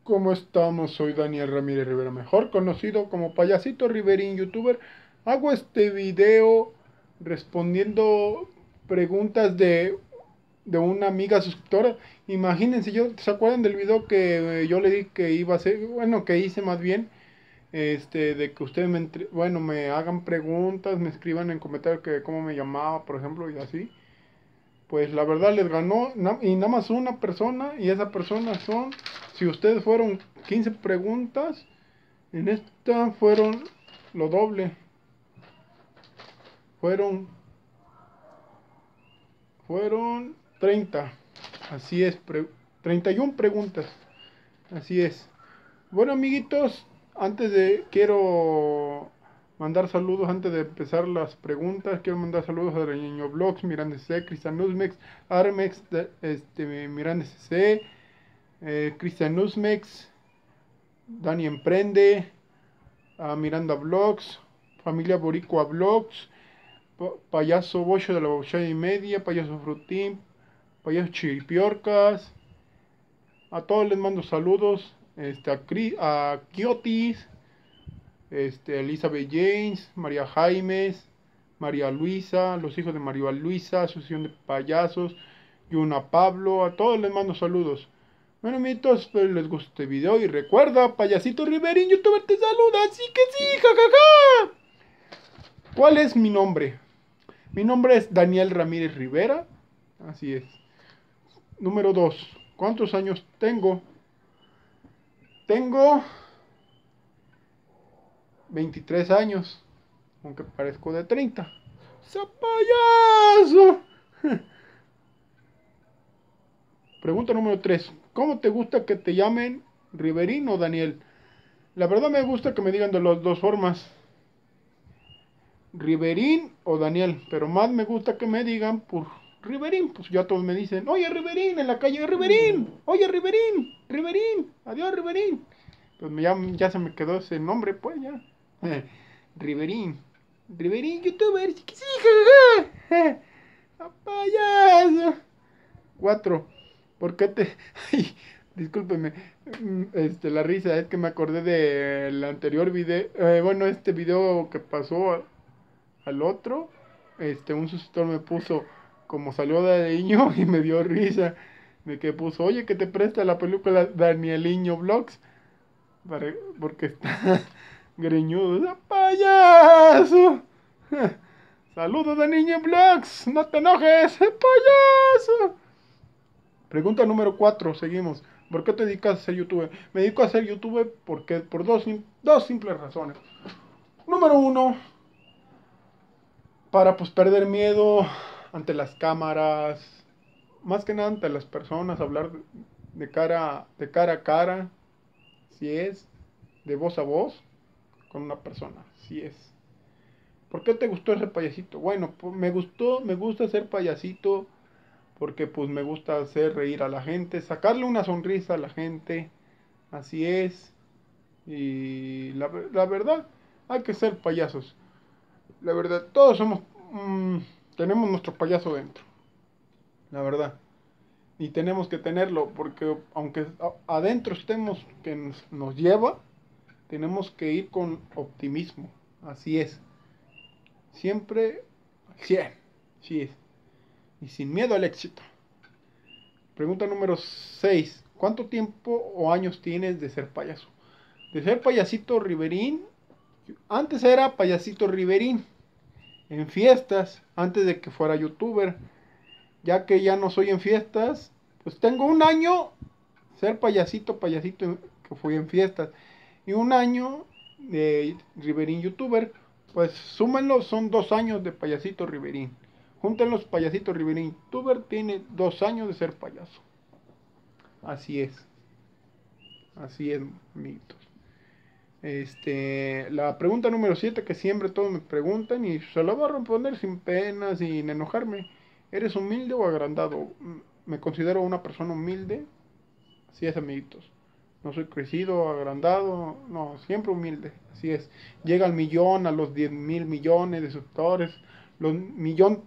¿Cómo estamos? Soy Daniel Ramírez Rivera, mejor conocido como Payasito Riverín, youtuber. Hago este video respondiendo preguntas de una amiga suscriptora. Imagínense, ¿se acuerdan del video que yo le di que iba a hacer? Bueno, que hice más bien, de que ustedes me hagan preguntas, me escriban en comentarios que cómo me llamaba, por ejemplo, y así. Pues la verdad les ganó y nada más una persona, y esa persona son, si ustedes fueron 15 preguntas, en esta fueron lo doble, fueron, fueron 30, así es, 31 preguntas, así es. Bueno, amiguitos, quiero mandar saludos antes de empezar las preguntas. Quiero mandar saludos a Niño Vlogs, Miranda C, Cristian Nusmex, Armex, Miranda C, Cristian Nusmex, Dani Emprende, a Miranda Vlogs, Familia Boricua Vlogs, Payaso Bocho de la Bochada y Media, Payaso Frutín, Payaso Chiripiorcas. A todos les mando saludos. A Kiotis, Elizabeth James, María Jaimes, María Luisa, los hijos de María Luisa, Asociación de Payasos, Yuna Pablo, a todos les mando saludos. Bueno, amiguitos, espero les guste este video y recuerda, Payasito Riverín, youtuber te saluda, así que sí, jajaja. ¿Cuál es mi nombre? Mi nombre es Daniel Ramírez Rivera, así es. Número 2. ¿Cuántos años tengo? Tengo 23 años, aunque parezco de 30. ¡Payaso! Pregunta número 3. ¿Cómo te gusta que te llamen Riverín o Daniel? La verdad me gusta que me digan de las dos formas. Riverín o Daniel. Pero más me gusta que me digan por Riverín. Pues ya todos me dicen, oye Riverín, en la calle, Riverín. Oye Riverín, Riverín. Adiós Riverín. Pues ya se me quedó ese nombre, pues ya. Riverín. Riverín, youtuber. Sí, sí, jajaja. Payaso. 4. ¿Por qué te...? Ay, discúlpeme. La risa es que me acordé del anterior video. Bueno, este video que pasó al otro. Un suscriptor me puso como salió de niño y me dio risa. De que puso, oye, que te presta la película Danieliño Vlogs. Porque está greñudo. ¡Ah, payaso! Saludos de Niño Vlogs. No te enojes, payaso. Pregunta número 4, seguimos. ¿Por qué te dedicas a ser youtuber? Me dedico a ser youtuber porque por dos simples razones. Número 1, para pues perder miedo ante las cámaras, más que nada ante las personas, hablar de cara a cara, si es, de voz a voz, con una persona, si es. ¿Por qué te gustó ese payasito? Bueno, pues me gusta ser payasito porque pues me gusta hacer reír a la gente, sacarle una sonrisa a la gente, así es. Y la verdad, hay que ser payasos. La verdad, todos tenemos nuestro payaso dentro, la verdad. Y tenemos que tenerlo, porque aunque adentro estemos que nos lleva, tenemos que ir con optimismo, así es. Siempre 100, sí es. Y sin miedo al éxito. Pregunta número 6. ¿Cuánto tiempo o años tienes de ser payaso? De ser payasito Riverín. Antes era payasito Riverín. En fiestas. Antes de que fuera youtuber. Ya que ya no soy en fiestas. Pues tengo un año ser payasito que fui en fiestas. Y un año de Riverín youtuber. Pues súmenlo, son 2 años de payasito Riverín. Junten payasitos Riverín youtuber. Tiene 2 años de ser payaso. Así es. Así es, amiguitos. La pregunta número 7 que siempre todos me preguntan y se la voy a responder sin pena, sin enojarme. ¿Eres humilde o agrandado? Me considero una persona humilde. Así es, amiguitos. No soy crecido, agrandado, no, siempre humilde. Así es. Llega al millón, a los 10.000 millones de suscriptores, los millón,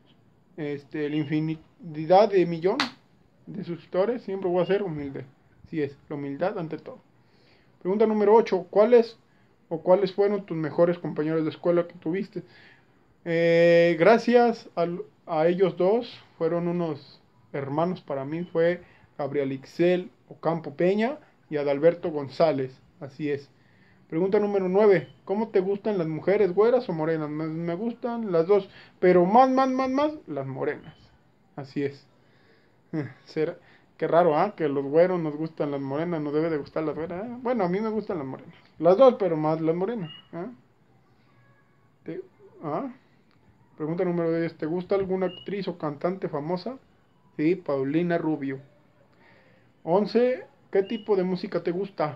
la infinidad de millón de suscriptores, siempre voy a ser humilde. Así es, la humildad ante todo. Pregunta número 8. ¿Cuáles fueron tus mejores compañeros de escuela que tuviste? Gracias a ellos dos, fueron unos hermanos para mí, fue Gabriel Ixel Ocampo Peña y Adalberto González, así es. Pregunta número 9. ¿Cómo te gustan las mujeres, güeras o morenas? Me gustan las dos, pero más, las morenas, así es. Será- Qué raro, ¿ah? Que los güeros nos gustan las morenas, nos debe de gustar las güeras. Bueno, a mí me gustan las morenas. Las dos, pero más las morenas. ¿Ah? Te- ¿Ah? Pregunta número 10. ¿Te gusta alguna actriz o cantante famosa? Sí, Paulina Rubio. 11. ¿Qué tipo de música te gusta?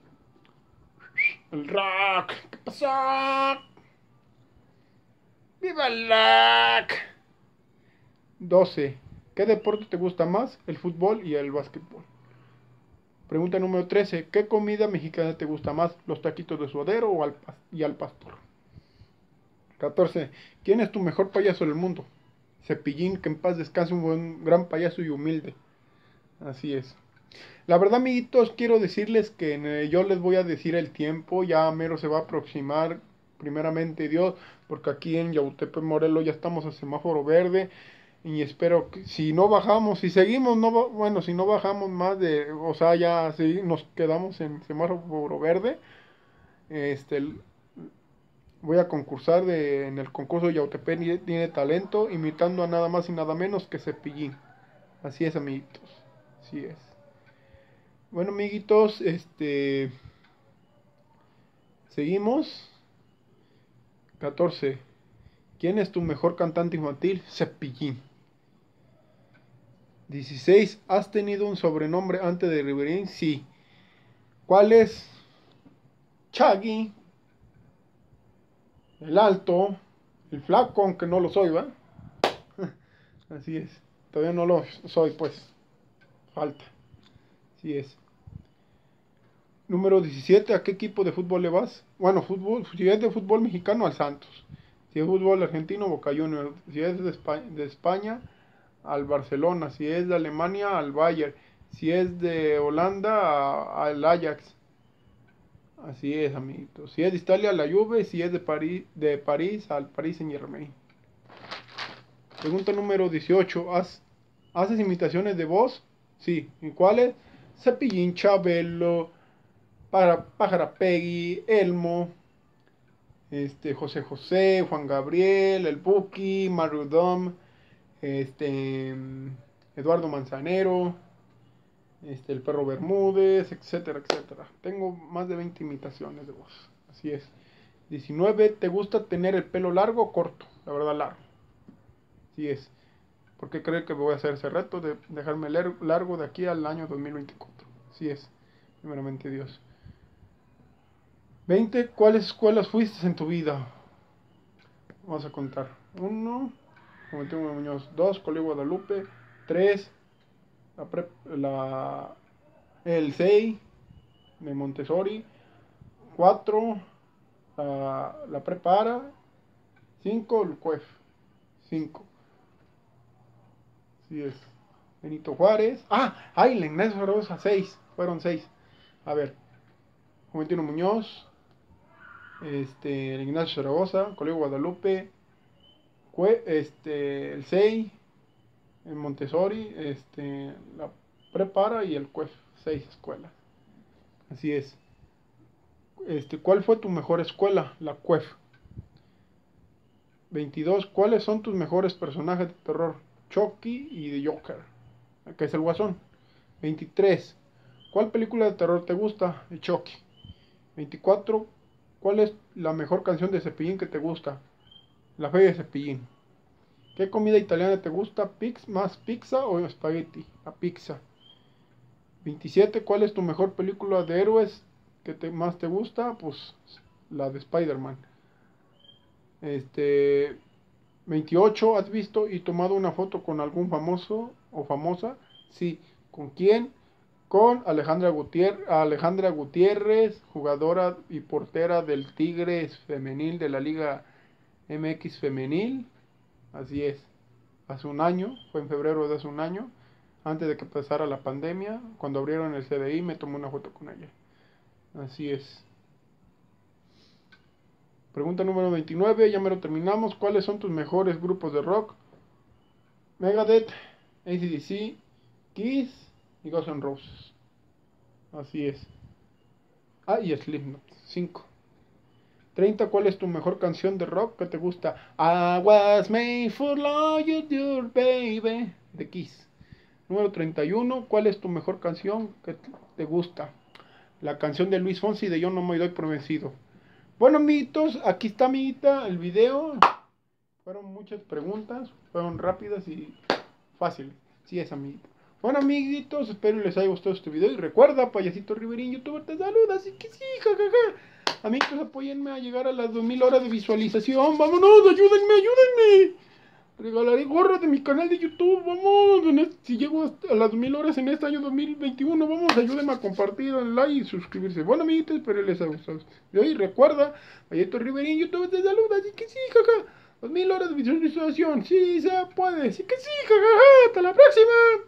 El rock. ¿Qué pasó? ¡Viva el rock! 12. ¿Qué deporte te gusta más? El fútbol y el básquetbol. Pregunta número 13. ¿Qué comida mexicana te gusta más? ¿Los taquitos de suadero y al pastor? 14. ¿Quién es tu mejor payaso del mundo? Cepillín, que en paz descanse, un buen, gran payaso y humilde. Así es. La verdad, amiguitos, quiero decirles que yo les voy a decir el tiempo, ya mero se va a aproximar, primeramente Dios, porque aquí en Yautepec, Morelos, ya estamos a semáforo verde, y espero que si no bajamos, si seguimos, bueno, si no bajamos más de, o sea, ya si nos quedamos en semáforo verde, este, voy a concursar en el concurso Yautepec tiene talento, imitando a nada más y nada menos que Cepillín. Así es, amiguitos, así es. Bueno, amiguitos, seguimos. 14. ¿Quién es tu mejor cantante infantil? Cepillín. 16. ¿Has tenido un sobrenombre antes de Riverín? Sí. ¿Cuál es? Chaggy, el alto, el flaco, aunque no lo soy, ¿va? Así es. Todavía no lo soy, pues. Falta. Así es. Número 17. ¿A qué equipo de fútbol le vas? Bueno, fútbol, si es de fútbol mexicano, al Santos. Si es fútbol argentino, Boca Juniors. Si es de España, al Barcelona. Si es de Alemania, al Bayern. Si es de Holanda, al Ajax. Así es, amiguitos. Si es de Italia, a la Juve. Si es de París, al Paris Saint-Germain. Pregunta número 18. ¿Haces imitaciones de voz? Sí. ¿Y cuáles? Cepillín, Chabelo, Pájara Peggy, Elmo, José José, Juan Gabriel, el Buki, Mario Dom, Eduardo Manzanero, el perro Bermúdez, etcétera, etcétera. Tengo más de 20 imitaciones de voz. Así es. 19. ¿Te gusta tener el pelo largo o corto? La verdad, largo. Así es. ¿Por qué cree que voy a hacer ese reto de dejarme largo de aquí al año 2024? Así es. Primeramente Dios. 20. ¿Cuáles escuelas fuiste en tu vida? Vamos a contar. 1. Juventud Muñoz. 2. Colegio Guadalupe. 3. El CEI de Montessori. 4. La Prepara. 5. El CUEF. 5. Así es. Benito Juárez. La Ignacio Zaragoza. 6. Fueron 6. A ver. Juventino Muñoz. El Ignacio Zaragoza. Colegio Guadalupe. El CEI. El Montessori. La Prepara y el CUEF. 6 escuelas. Así es. ¿Cuál fue tu mejor escuela? La CUEF. 22. ¿Cuáles son tus mejores personajes de terror? Chucky y The Joker, que es el Guasón. 23. ¿Cuál película de terror te gusta? Chucky. 24. ¿Cuál es la mejor canción de Cepillín que te gusta? La fe de Cepillín. ¿Qué comida italiana te gusta? ¿Más pizza o espagueti? La pizza. 27. ¿Cuál es tu mejor película de héroes que más te gusta? Pues la de Spider-Man. Este, 28. ¿Has visto y tomado una foto con algún famoso o famosa? Sí. ¿Con quién? Con Alejandra Gutiérrez, jugadora y portera del Tigres femenil de la Liga MX femenil. Así es. Hace un año, fue en febrero de hace un año. antes de que empezara la pandemia, cuando abrieron el CDI, me tomé una foto con ella. Así es. Pregunta número 29, ya me lo terminamos. ¿Cuáles son tus mejores grupos de rock? Megadeth, AC/DC, Kiss y Guns N' Roses. Así es. Ah, y Slipknot. 5. 30. ¿Cuál es tu mejor canción de rock que te gusta? I was made for love you, dear baby. De Kiss. Número 31. ¿Cuál es tu mejor canción que te gusta? La canción de Luis Fonsi de Yo no me doy por vencido. Bueno, amiguitos, aquí está, amiguita, el video. Fueron muchas preguntas, fueron rápidas y fáciles. Sí es, amiguito. Bueno, amiguitos, espero les haya gustado este video. Y recuerda, Payasito Riverín, youtuber, te saluda. Así que sí, jajaja. Amiguitos, apóyenme a llegar a las 2000 horas de visualización. Vámonos, ayúdenme. Regalaré gorras de mi canal de YouTube. Vamos, si llego a las 2000 horas en este año 2021, vamos, ayúdenme a compartir, darle like y suscribirse. Bueno, amiguitos, espero les haya gustado. Y hoy recuerda, Payasito Riverín, youtuber, te saluda. Así que sí, jajaja. 2000 horas de visualización. Sí se puede. Sí que sí, jajaja. Hasta la próxima.